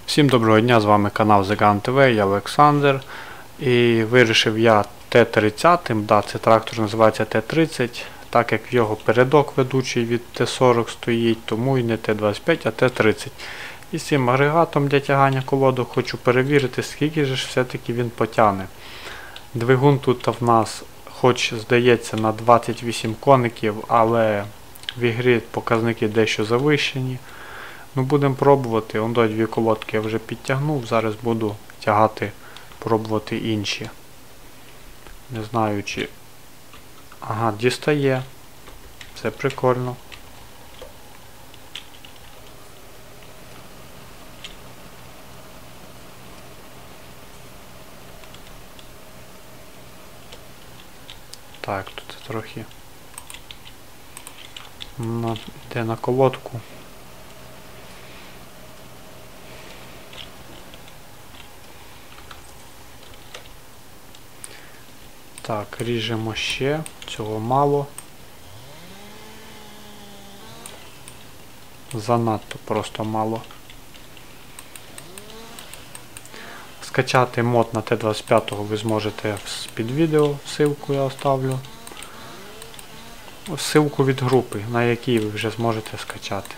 Всім доброго дня, з вами канал The Gun TV, я Олександр. І вирішив я Т-30, да, цей трактор називається Т-30, так як його передок ведучий від Т-40 стоїть, тому і не Т-25, а Т-30. І з цим агрегатом для тягання колодок хочу перевірити, скільки ж все-таки він потягне. Двигун тут в нас, хоч здається, на 28 коників, але в ігрі показники дещо завищені. Ну, будемо пробувати. Он дві колодки я вже підтягнув, зараз буду тягати, пробувати інші. Не знаю чи... Ага, дістає. Це прикольно. Так, тут трохи йде на колодку. Так, ріжемо ще, цього мало. Занадто просто мало. Скачати мод на Т-25 ви зможете під відео, ссылку я оставлю. Ссылку від групи, на якій ви вже зможете скачати.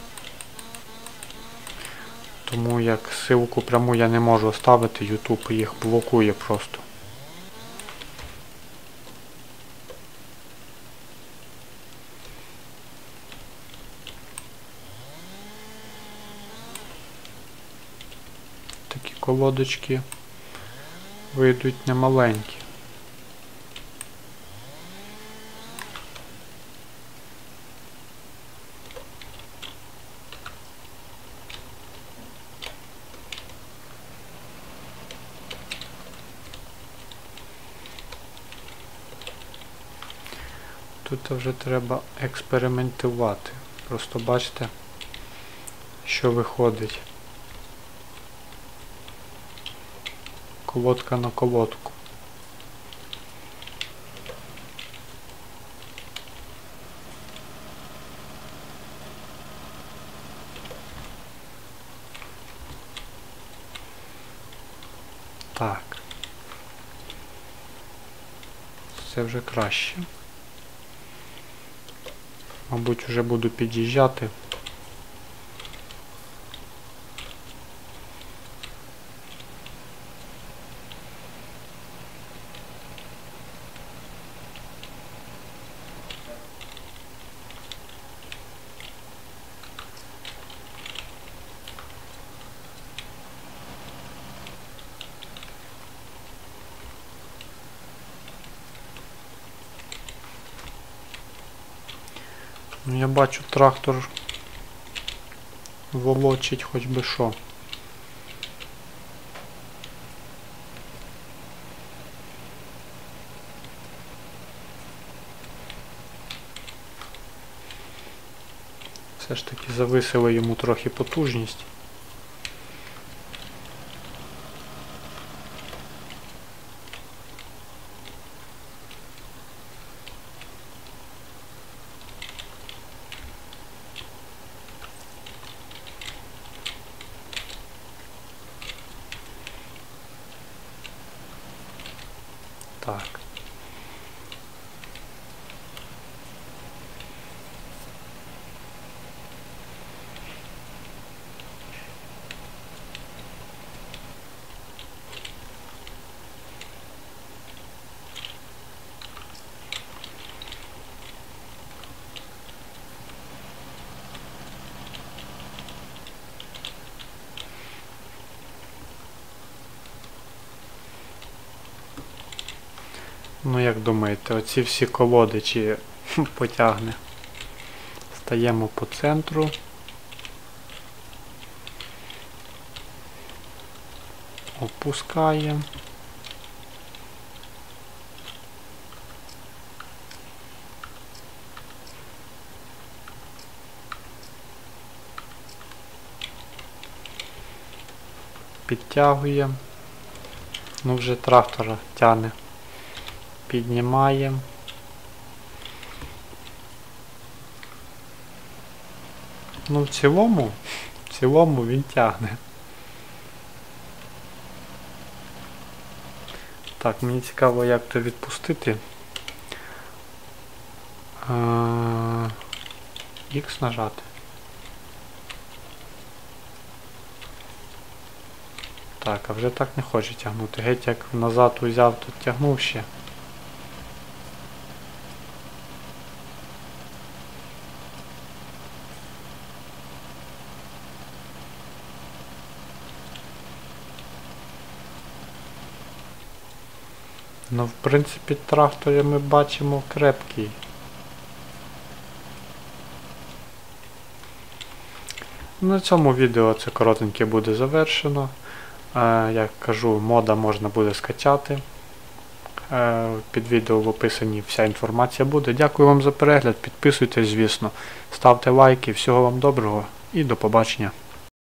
Тому як ссылку пряму я не можу оставити, YouTube їх блокує просто. Такі колодочки вийдуть немаленькі. Тут вже треба експериментувати. Просто бачите, що виходить. Колодка на колодку. Так. Це вже краще. Мабуть, вже буду під'їжджати. Ну, я бачу, трактор волочить хоч би що. Все ж таки зависила йому трохи потужність. Так. Ну, як думаєте, оці всі колоди чи потягне? Стаємо по центру. Опускаємо. Підтягуємо. Ну, вже трактора тягне. Піднімаємо. Ну, в цілому він тягне. Так, мені цікаво, як то відпустити. X нажати. Так, а вже так не хоче тягнути. Геть як назад узяв, тут тягнув ще. Ну, в принципі, трактор ми бачимо крепкий. На цьому відео це коротеньке буде завершено. Як кажу, мода можна буде скачати. Під відео в описанні вся інформація буде. Дякую вам за перегляд, підписуйтесь, звісно, ставте лайки, всього вам доброго і до побачення.